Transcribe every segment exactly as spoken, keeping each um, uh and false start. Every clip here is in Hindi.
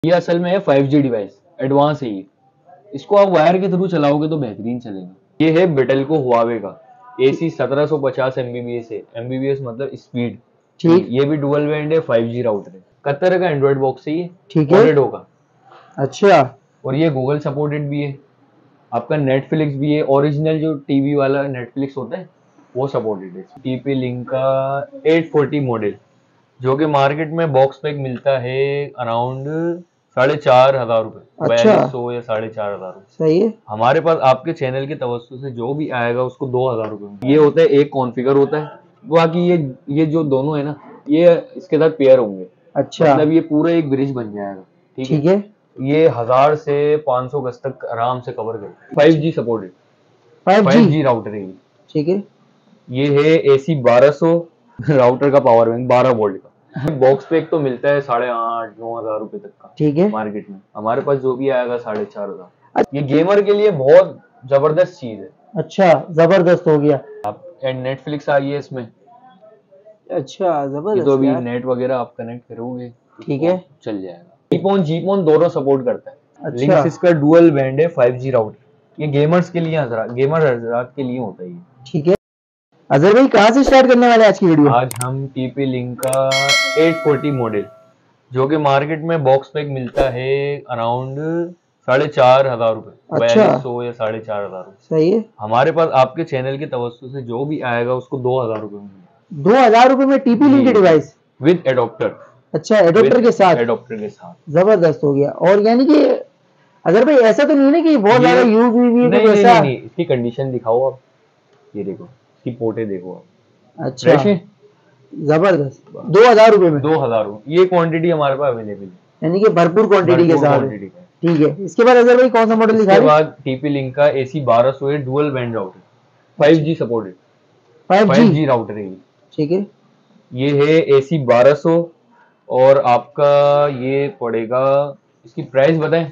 ये असल में है फाइव जी डिवाइस, एडवांस है ये। इसको आप वायर के थ्रू चलाओगे तो बेहतरीन चलेगा। ये है बेटेल्को हुआवे का एसी सत्रह सौ पचास एमबीबीएस है। एमबीबीएस मतलब स्पीड। ठीक। ये भी डुअल बैंड है, फाइव जी राउटर है। कतर का एंड्रॉइड बॉक्स है ये, ठीक है। ओरेडो का। अच्छा। और ये गूगल सपोर्टेड भी है, आपका नेटफ्लिक्स भी है। ओरिजिनल जो टीवी वाला नेटफ्लिक्स होता है वो सपोर्टेड है। टीपी लिंक का एट फोर्टी मॉडल, जो कि मार्केट में बॉक्स पैक मिलता है अराउंड साढ़े चार हजार रुपए, अच्छा। बयालीस सौ या साढ़े चार हजार रुपए। सही है। हमारे पास आपके चैनल के तवज्जो से जो भी आएगा उसको दो हजार रुपए में। ये होता है एक कॉन्फ़िगर होता है, बाकी ये ये जो दोनों है ना, ये इसके साथ पेयर होंगे। अच्छा। मतलब ये पूरा एक ब्रिज बन जाएगा। ठीक ठीक है। है। ये हजार से पाँच सौ गज तक आराम से कवर करता है। Five G supported, five five G G router है ये। ठीक है। ये है एसी बारह सौ राउटर का पावर बैंक बारह वोल्ट का। बॉक्स पैक तो मिलता है साढ़े आठ नौ हजार रुपए तक का। ठीक है। मार्केट में हमारे पास जो भी आएगा साढ़े चार हजार। ये गेमर के लिए बहुत जबरदस्त चीज है। अच्छा, जबरदस्त हो गया। आप एंड नेटफ्लिक्स आ गई है इसमें। अच्छा, ये तो जबरदस्त अभी यार। नेट वगैरह आप कनेक्ट करोगे ठीक तो है। चल जाएगा। जीपोन जीपोन दोनों सपोर्ट करता है। अच्छा। लिंक्स इसका डुअल बैंड है, फाइव जी राउटर। ये गेमर्स के लिए हजरात गेमर हजरात के लिए होता है ये। ठीक है। अजहर भाई कहाँ से स्टार्ट करने वाले हैं आज की वीडियो? आज हम टीपी लिंक का एट फोर्टी मॉडल, जो कि मार्केट में बॉक्स पैक मिलता है अराउंड साढ़े चार हजार रुपए, अच्छा। बयालीस सौ या साढ़े चार हजार रुपए। सही है। हमारे पास आपके चैनल के तवज्जो से जो भी आएगा उसको दो हजार रुपए में। दो हजार रुपए में टीपी लिंक की डिवाइस विद एडोप्टर। अच्छा, एडोप्टर के साथ। एडोप्टर के साथ जबरदस्त हो गया। और यानी कि अजहर भाई ऐसा तो नहीं है ना कि बहुत ये- ज्यादा यूज हुई हुई है नहीं कुछ नहीं ऐसा? नहीं नहीं, इसकी कंडीशन दिखाओ आप। ये देखो, इसकी पोर्टे देखो आप। अच्छा, फ्रेश है, जबरदस्त। दो हजार रुपए में दो हजार रुपए। ये क्वांटिटी हमारे पास अवेलेबल है, यानी कि भरपूर क्वांटिटी के भरपूर साथ है। क्वांटिटी का। ठीक है। इसके बाद अजहर भाई कौन सा मॉडल दिखा इसके रहे? बाद टीपी लिंक का एसी बारह सौ है, dual band router, five G supported, five five G G router है ये। ठीक है। ये है एसी बारह सौ और आपका ये पड़ेगा, इसकी प्राइस बताएं।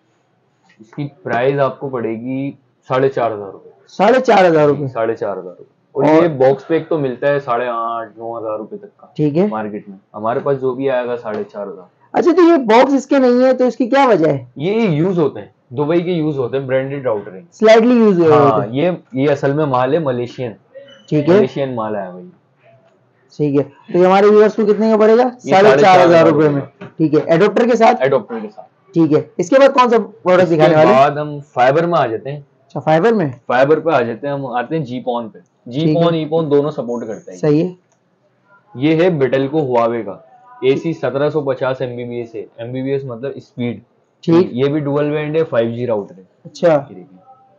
इसकी प्राइस आपको पड़ेगी साढ़े चार हजार रुपए, साढ़े चार हजार रुपए। साढ़े चार हजार रुपए। और, और- ये बॉक्स पैक तो मिलता है साढ़े आठ नौ हजार रुपए तक का। ठीक है। मार्केट में हमारे पास जो भी आएगा साढ़े चार हजार। अच्छा, तो ये बॉक्स इसके नहीं है तो इसकी क्या वजह है? ये यूज होते हैं, दुबई के यूज होते हैं, ब्रांडेड राउटर है। स्लाइडली यूज हुए हाँ, होते हैं। ये ये असल में माल है मलेशियन। ठीक है। मलेशियन माल है भाई। ठीक है। तो ये हमारे व्यूअर्स को कितने का पड़ेगा? ये साढ़े चार हजार रुपए रुपए में। ठीक है, एडोप्टर के साथ। एडोप्टर के साथ। ठीक है। इसके बाद कौन सा प्रोडक्ट दिखाने इसके वाले हैं? बाद हम फाइबर में आ जाते हैं। अच्छा, फाइबर में। फाइबर पे आ जाते हैं, हम आते हैं जीपॉन पे। जीपॉन ईपॉन दोनों सपोर्ट करता है। सही है। ये है बेटेल्को हुआवे का एसी सत्रह सौ पचास एमबीबीएस है। एमबीबीएस मतलब स्पीड। ठीक। ये भी डुअल बैंड है, फाइव जी राउटर है। अच्छा, ये देखिए,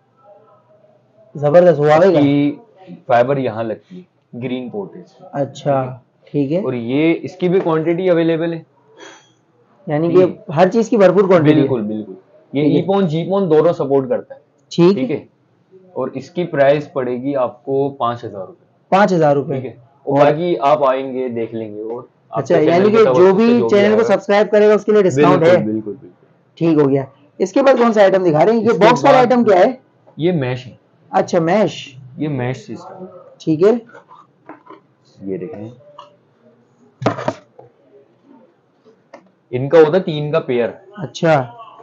जबरदस्त हुआ है। इसकी फाइबर यहाँ लगती है, ग्रीन पोर्ट है। अच्छा, ठीक है। और ये इसकी भी क्वांटिटी अवेलेबल है, यानी कि हर चीज की भरपूर क्वांटिटी। बिल्कुल बिल्कुल। ये ठीक है। ईपॉन जीपॉन दोनों सपोर्ट करता है। ठीक ठीक है। और इसकी प्राइस पड़ेगी आपको पांच हजार रुपए। पाँच हजार रुपए। ठीक है। और बाकी आप आएंगे देख लेंगे। और अच्छा, आपके यानी चैनल कि के जो तवज्जो भी से जो चैनल को आएगा, सब्सक्राइब करेगा उसके लिए डिस्काउंट है। बिल्कुल बिल्कुल बिल्कुल। ठीक हो गया। इसके बाद कौन सा आइटम दिखा रहे हैं? ये इसके बॉक्स वाला बाद- आइटम क्या है? ये मैश है। अच्छा, मैश। ये मैश सिस्टम। ठीक है। ये देखें, इनका होता है तीन का पेयर। अच्छा,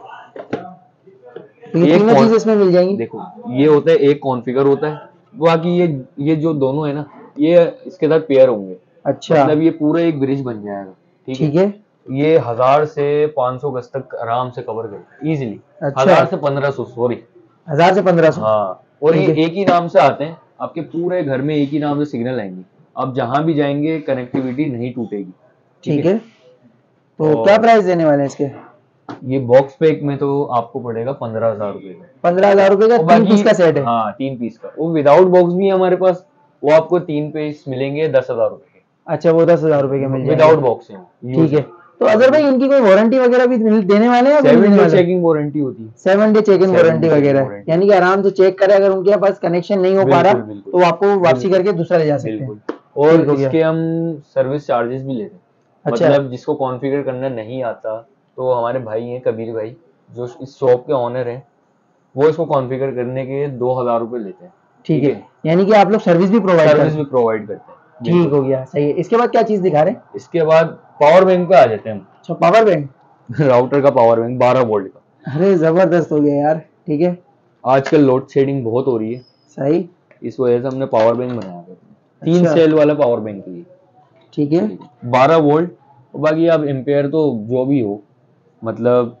तो ये एक तीनों कौन- चीज इसमें मिल जाएंगी। देखो, ये होता है एक कॉन्फ़िगर होता है, बाकी ये ये जो दोनों है ना, ये इसके साथ पेयर होंगे। अच्छा, मतलब ये पूरा एक ब्रिज बन जाएगा। ठीक है। ठीक है। ये हजार से पाँच सौ गज तक आराम से कवर करते हैं इजीली। अच्छा। हजार से पंद्रह सौ सॉरी हजार से पंद्रह सौ। हाँ। और ठीक ये है। एक ही नाम से आते हैं, आपके पूरे घर में एक ही नाम से सिग्नल आएंगे। आप जहां भी जाएंगे कनेक्टिविटी नहीं टूटेगी। ठीक है। तो और- क्या प्राइस देने वाले हैं इसके? ये बॉक्स पैक में तो आपको पड़ेगा पंद्रह हजार रुपए का। पंद्रह हजार रुपए का और तीन बाकी- पीस का सेट है। हाँ, तीन पीस का। वो विदाउट बॉक्स भी है हमारे पास, वो आपको तीन पीस मिलेंगे दस हजार रुपए के। अच्छा, वो दस हजार रुपए के मिल जाएंगे। विदाउट बॉक्स है। ठीक है। तो अजहर भाई इनकी कोई वारंटी वगैरह भी मिल- देने वाले हैं या सेवन देने डे वाले? चेकिंग वारंटी होती है। Seven day check in Seven warranty day वगैरह, warranty। यानी कि आराम से चेक करे, अगर उनके पास कनेक्शन नहीं हो पा रहा बिल्कुल, बिल्कुल। तो आपको वापसी बिल्कुल। करके दूसरा ले जा सकते हैं। बिल्कुल। और ठीक हो गया। इसके हम सर्विस चार्जेस भी लेते हैं। अच्छा। मतलब जिसको कॉन्फ़िगर करना नहीं आता, तो हमारे भाई हैं कबीर भाई, जो इस शॉप के ऑनर हैं, वो इसको कॉन्फ़िगर करने के दो हजार रुपए लेते हैं। ठीक है। यानी कि आप लोग सर्विस भी प्रोवाइड सर्विस करते भी हैं। प्रोवाइड करते हैं। ठीक हो गया, सही है। इसके बाद क्या चीज दिखा रहे हैं? इसके बाद पावर बैंक पे आ जाते हैं हम। अच्छा, पावर बैंक। राउटर का पावर बैंक बारह वोल्ट का। अरे जबरदस्त हो गया यार। ठीक है, आजकल लोड शेडिंग बहुत हो रही है, सही। इस वजह से हमने पावर बैंक बनाया है। तीन अच्छा। सेल वाला पावर बैंक है ये। ठीक है, बारह वोल्ट। और बाकी आप एम्पेयर तो जो भी हो, मतलब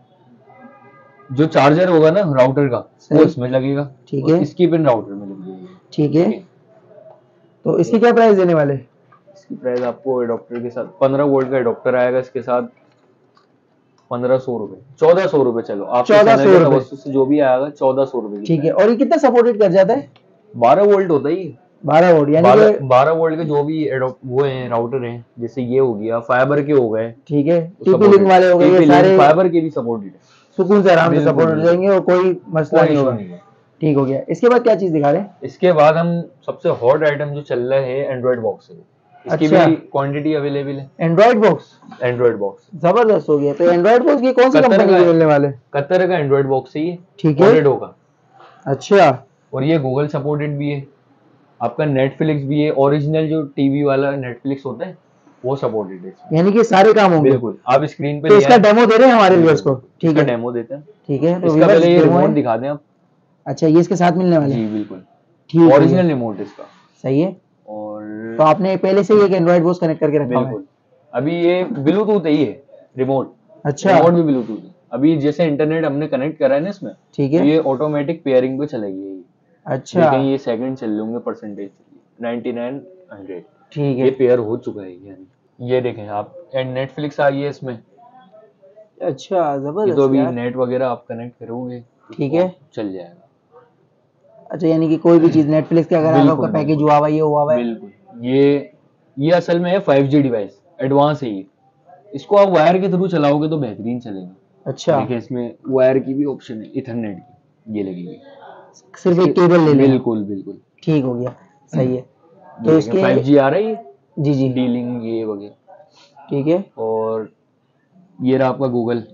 जो चार्जर होगा ना राउटर का सही। वो इसमें लगेगा। ठीक और है। इसकी पिन राउटर में लग जाएगी। ठीक है, ठीक है। तो इसकी क्या प्राइस देने वाले? इसकी प्राइस आपको एडोप्टर के साथ पंद्रह वोल्ट का एडोप्टर आएगा, इसके साथ पंद्रह सौ रुपए, चौदह सौ रुपए। चलो आपके चौदह चैनल सौ के रुपए। तवज्जुह से जो भी आएगा चौदह सौ रुपए की ठीक है, प्राइस। और ये कितना सपोर्टेड कर जाता है? बारह वोल्ट होता है ये। बारह वोल्ट यानी बारह कि बारह वोल्ट के जो भी एडोप वो हैं राउटर हैं, जैसे ये हो गया, फाइबर के हो गए, ठीक है, टीपी supported लिंक वाले हो गए, TP ये लिंक, सारे फाइबर के भी सपोर्टेड है। सुकून से आराम से बिल्कुल, सपोर्ट हो बिल्कुल। जाएंगे और कोई मसला कोई नहीं इशू होगा। नहीं है। ठीक हो गया। इसके बाद क्या चीज दिखा रहे हैं? इसके बाद हम सबसे हॉट आइटम जो चल रहा है एंड्रॉइड बॉक्स है। इसकी अच्छा। भी क्वांटिटी अवेलेबल है। एंड्रॉइड बॉक्स एंड्रॉइड बॉक्स जबरदस्त हो गया। तो एंड्रॉइड बॉक्स की कौन सी कतर कंपनी का के है। मिलने वाले? कतर का एंड्रॉइड बॉक्स है ये। ठीक है। ओरेडो का। अच्छा। और ये गूगल सपोर्टेड भी है। आपका नेटफ्लिक्स भी है, ओरिजिनल जो टीवी वाला नेटफ्लिक्स होता है वो सपोर्टेड है। यानी कि सारे काम होंगे। बिल्कुल, आप स्क्रीन पे तो ले इसका आए। डेमो दे रहे हैं हमारे व्यूअर्स को? ठीक इसका है, डेमो देते हैं। ठीक है। तो इसका viewers पहले ये demo रिमोट है। दिखा दें आप। अच्छा, ये इसके साथ मिलने वाले जी हैं? बिल्कुल, ठीक हो ओरिजिनल गया। रिमोट इसका। सही है। और तो आपने पहले से ही एक एंड्रॉइड बॉक्स कनेक्ट करके रखा हुआ है? बिल्कुल, अभी ये ब्लूटूथ है ये रिमोट। अच्छा। रिमोट भी ब्लूटूथ है। अभी जैसे इंटरनेट हमने कनेक्ट करा है ना इसमें, ठीक तो है। ये ऑटोमेटिक पेयरिंग पे चलेगी ये। अच्छा। देखें ये सेकंड चल होंगे, परसेंटेज नाइनटी नाइन हंड्रेड। ठीक ये है। पेयर हो चुका है यानी। ये देखें आप, एंड नेटफ्लिक्स आ गई है इसमें। अच्छा, ये तो जबरदस्त अभी यार। नेट वगैरह आप कनेक्ट करोगे तो ठीक है। चल जाएगा। अच्छा, यानी कि कोई भी चीज नेटफ्लिक्स के अगर अगर बिल्कुल, आपका पैकेज बिल्कुल। हुआ हुआ है, ये हुआ हुआ है। बिल्कुल। ये ये असल में है फाइव जी डिवाइस, एडवांस है ये। इसको आप वायर के थ्रू चलाओगे तो बेहतरीन चलेगा। अच्छा, देखिए इसमें वायर की भी ऑप्शन है, इथरनेट की, ये लगेगी। सिर्फ एक केबल ले लेना। बिल्कुल बिल्कुल। ठीक हो गया, सही है। तो तो इसके इसके फाइव जी आ रही है, जी जी, डीलिंग ये वगैरह। ठीक है। और ये रहा आपका गूगल।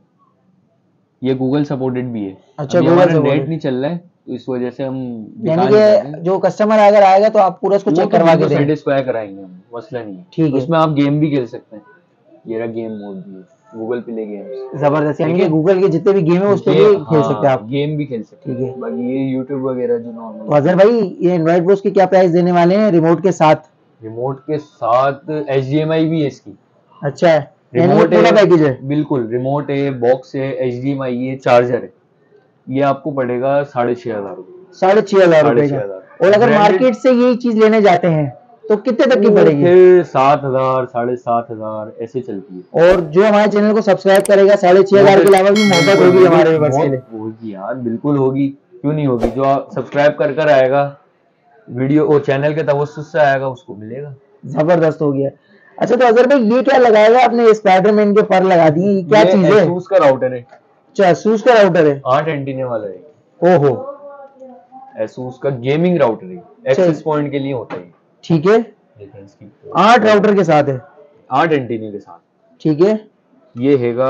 ये गूगल सपोर्टेड भी है। अच्छा, अभी Google हमारा supported। नेट नहीं चल रहा है तो इस वजह से हम दिखा यानी नहीं रहे कि जो कस्टमर अगर आएगा तो आप पूरा उसको चेक करवा के देंगे। सेटिस्फाई कराएंगे हम, मसला नहीं है। ठीक है। उसमें आप गेम भी खेल सकते हैं। ये रहा गेम मोड भी है, गूगल प्ले गेम्स। जबरदस्त, यानी ठीक कि है। गूगल के जितने भी गेम है उस पर ये भी खेल सकते हैं आप। गेम भी खेल सकते हैं। ठीक है। बाकी ये यूट्यूब वगैरह जो तो नॉर्मल। अजहर भाई, ये एंड्रॉइड बॉक्स की क्या प्राइस देने वाले हैं रिमोट के साथ? रिमोट के साथ एच डी एम आई भी है इसकी। अच्छा है, यानी कि रिमोट पूरा पैकेज है। बिल्कुल, रिमोट है, बॉक्स है, एच डी एम आई है, चार्जर है। ये आपको पड़ेगा साढ़े छह हजार रुपये। साढ़े छह हजार साढ़े रुपए छह का। हजार। और अगर Branded- मार्केट से यही चीज लेने जाते हैं तो कितने तक की वो पड़ेगी? फिर सात हजार साढ़े सात हजार ऐसे चलती है। और जो हमारे चैनल को सब्सक्राइब करेगा साढ़े छह हजार के अलावा भी मोहब्बत होगी हमारे व्यूअर्स के लिए। बहुत होगी यार, बिल्कुल होगी, क्यों नहीं होगी। जो आप सब्सक्राइब कर कर आएगा, वीडियो वो चैनल के तवज्जुह से आएगा, उसको मिलेगा। जबरदस्त हो गया। अच्छा, तो अजहर भाई ये क्या लगाएगा आपने? स्पाइडरमैन के फर लगा दिए, ये क्या ये चीज है? एसूस का राउटर है। अच्छा, एसूस का राउटर है। आठ एंटीने वाला है। ओहो, एसूस का गेमिंग राउटर है, एक्सेस पॉइंट के लिए होता है। ठीक है। देखिए इसकी आठ राउटर के साथ है। आठ एंटीने के साथ। ठीक है। ये हैगा,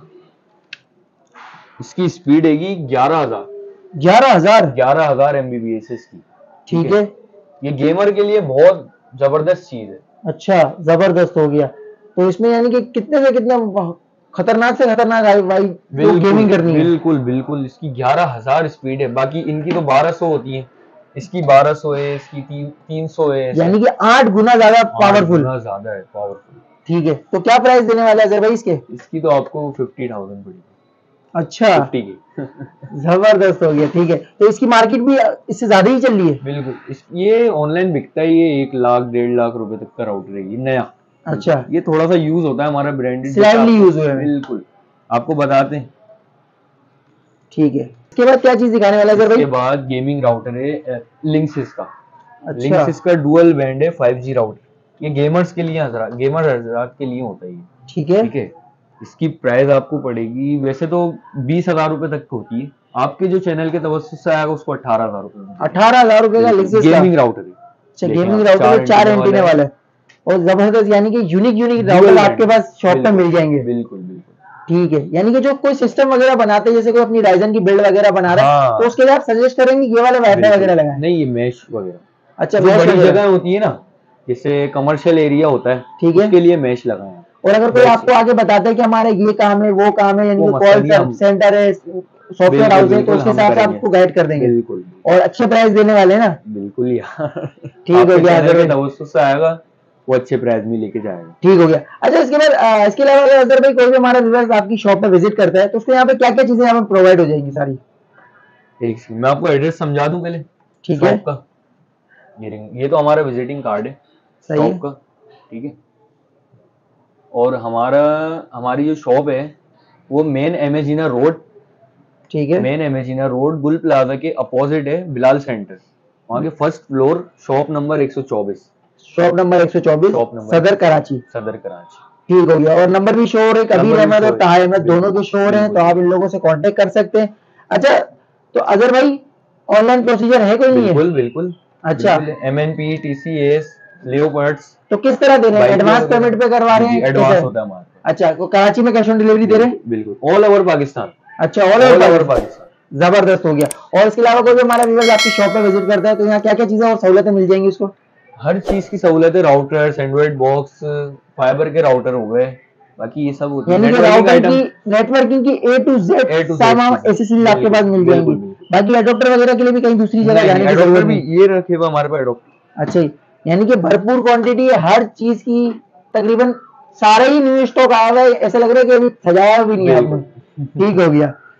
इसकी स्पीड हैगी ग्यारह हजार ग्यारह हजार ग्यारह हजार एमबीबीएस इसकी। ठीक है। ये गेमर के लिए बहुत जबरदस्त चीज है। अच्छा, जबरदस्त हो गया। तो इसमें यानी कि कितने से कितना खतरनाक से खतरनाक आई भाई जो गेमिंग करनी है। बिल्कुल बिल्कुल। इसकी ग्यारह हजार स्पीड है, बाकी इनकी तो बारह सौ होती है, इसकी बारह सौ है, इसकी तीन तीन सौ है। यानी कि आठ गुना ज्यादा पावरफुल। ज्यादा है पावरफुल। ठीक है। तो क्या प्राइस देने वाले हैं अजहर भाई इसके? इसकी तो आपको फिफ्टी थाउजेंड पड़ेगी। अच्छा, फिफ्टी की। जबरदस्त हो गया। ठीक है। तो इसकी मार्केट भी इससे ज्यादा ही चल रही है? बिल्कुल। इस ये ऑनलाइन बिकता है, ये एक लाख डेढ़ लाख रुपए तक का राउटर है ये नया। अच्छा, ये थोड़ा सा यूज होता है हमारा ब्रांडेड, स्लाइटली यूज हुआ है। बिल्कुल, आपको बताते हैं। ठीक है। इसके बाद क्या चीज दिखाने वाला है अजहर इसके भाई? बाद गेमिंग राउटर है लिंक्सिस का। अच्छा, लिंक्सिस का डुअल बैंड है फाइव जी राउटर। ये गेमर्स के लिए हजरात गेमर हजरात के लिए होता है ये। ठीक है। ठीक है। इसकी प्राइस आपको पड़ेगी वैसे तो बीस हजार रुपए तक की होती है, आपके जो चैनल के तवज्जुह से आएगा उसको अठारह हजार रुपए। अठारह हजार रुपए का लिक्सिस का। गेमिंग राउटर है। अच्छा, देखिए गेमिंग आप, राउटर है, चार एंटीने वाला है। वाला है और जबरदस्त, यानी कि unique unique Dual router band, आपके पास शॉप पे बिल्कुल, मिल जाएंगे। बिल्कुल बिल्कुल। ठीक है। यानी कि जो कोई सिस्टम वगैरह बनाते हैं, जैसे कोई अपनी राइजन की बिल्ड वगैरह बना रहा है, हाँ। तो उसके लिए आप सजेस्ट करेंगे ये वाले वाईफाई बिल्कुल। वगैरह लगाएं? नहीं, ये मैश वगैरह। अच्छा, जो mesh बड़ी वगैरह। जगह होती है ना, जैसे कमर्शियल एरिया होता है, ठीक है। उसके लिए मैश लगाएं। और अगर कोई That's आपको आगे बताता है कि हमारे ये काम है वो काम है, यानी वो कि मसला कॉल नहीं, हम सेंटर है, सॉफ्टवेयर बिल्कुल हाउस है, तो बिल्कुल उसके हम हिसाब से करेंगे। आपको गाइड कर देंगे बिल्कुल और अच्छे प्राइस देने वाले हैं ना। बिल्कुल यार, ठीक हो आपके गया चैनल अजहर के भाई, तवज्जुह से आएगा, वो अच्छे प्राइस में लेके जाएगा। ठीक हो गया। अच्छा इसके बाद अ, इसके अलावा अगर अजहर भाई कोई भी हमारा व्यूअर्स आपकी शॉप पे विजिट करता है तो उसको यहाँ पे क्या क्या चीजें यहाँ पे प्रोवाइड हो जाएंगी सारी? एक सेकंड, मैं आपको एड्रेस समझा दूं पहले ठीक है, शॉप का। ये रही- ये तो हमारा विजिटिंग कार्ड है सही शॉप है, का, ठीक है। और हमारा हमारी जो शॉप है वो मेन एमेजीना रोड, ठीक है। मेन एमेजीना रोड गुल प्लाजा के अपोजिट है, बिलाल सेंटर, वहाँ के फर्स्ट फ्लोर, शॉप नंबर एक सौ चौबीस, शॉप नंबर एक सौ चौबीस, शॉप नंबर सदर कराची। सदर कराची। ठीक हो गया। और नंबर भी शो हो रहे, कबीर नंबर भी अहमद शो और है, ताहा अहमद दोनों बिल्कुल के शो हो रहे हैं, तो बिल्कुल आप इन लोगों से कांटेक्ट कर सकते हैं। अच्छा तो अजहर भाई ऑनलाइन प्रोसीजर है कोई नहीं है? बिल्कुल बिल्कुल अच्छा बिल्कुल, M N P, T C S, Leopards, तो किस तरह दे रहे हैं, बाइकिया एडवांस वगैरह, पेमेंट पे करवा जी रहे जी हैं कैसे? एडवांस होता है हमारे पास। अच्छा तो कराची में कैश ऑन डिलीवरी दे रहे हैं? बिल्कुल बिल्कुल, ऑल ओवर पाकिस्तान, अच्छा all all over over Pakistan, Pakistan. जबरदस्त हो गया। और इसके अलावा कोई भी हमारा व्यूअर्स आपकी शॉप पे विजिट करता है तो यहाँ क्या क्या चीजें और सहूलतें मिल जाएंगी उसको? हर चीज की सहूलत है, राउटर्स, एंड्रॉइड बॉक्स, फाइबर के राउटर हो गए, बाकी ये सब होती है, यानी कि नेटवर्किंग राउटर की, आइटम नेटवर्किंग की A to Z A to Z तमाम ऐसी चीजें आपके बिल्कुल पास मिल बिल्कुल जाएंगी। बिल्कुल। बाकी एडोप्टर वगैरह के लिए भी कहीं दूसरी जगह नहीं नहीं, जाने की एडोप्टर जरूरत भी नहीं। ये रखे हुए हमारे पास एडोप्टर। अच्छा, यानी कि भरपूर क्वांटिटी है हर चीज की, तकरीबन सारा ही न्यू स्टॉक आया हुआ है, ऐसा लग रहा है कि अभी सजाया भी नहीं है आपने। बिल्कुल ठीक हो गया।